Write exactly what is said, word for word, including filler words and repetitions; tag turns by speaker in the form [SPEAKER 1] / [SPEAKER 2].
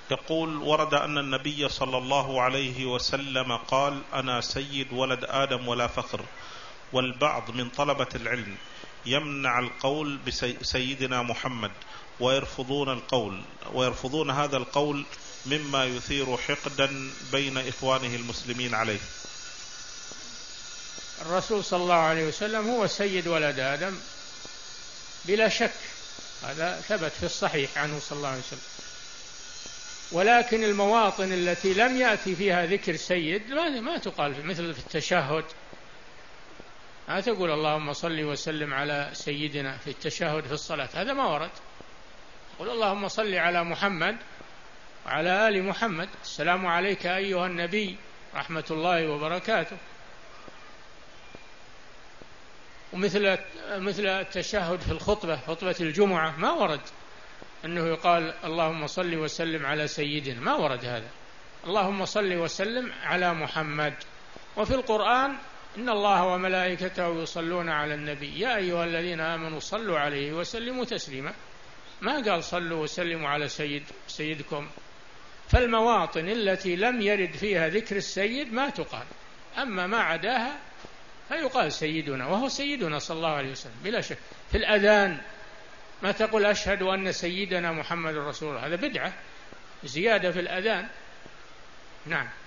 [SPEAKER 1] يقول: ورد أن النبي صلى الله عليه وسلم قال: أنا سيد ولد آدم ولا فخر، والبعض من طلبة العلم يمنع القول بسيدنا محمد ويرفضون القول ويرفضون هذا القول مما يثير حقدا بين إخوانه المسلمين عليه.
[SPEAKER 2] الرسول صلى الله عليه وسلم هو سيد ولد آدم بلا شك، هذا ثبت في الصحيح عنه صلى الله عليه وسلم، ولكن المواطن التي لم يأتي فيها ذكر سيد ما تقال، مثل في التشهد لا تقول اللهم صل وسلم على سيدنا في التشهد في الصلاة، هذا ما ورد. قل اللهم صل على محمد وعلى آل محمد، السلام عليك أيها النبي رحمة الله وبركاته. ومثل مثل التشهد في الخطبة، خطبة الجمعة، ما ورد أنه يقال اللهم صل وسلم على سيدنا، ما ورد هذا. اللهم صل وسلم على محمد. وفي القرآن إن الله وملائكته يصلون على النبي يا أيها الذين آمنوا صلوا عليه وسلموا تسليما، ما قال صلوا وسلموا على سيد سيدكم. فالمواطن التي لم يرد فيها ذكر السيد ما تقال، أما ما عداها فيقال سيدنا، وهو سيدنا صلى الله عليه وسلم بلا شك. في الأذان ما تقول أشهد أن سيدنا محمد رسول الله، هذا بدعة زيادة في الأذان. نعم.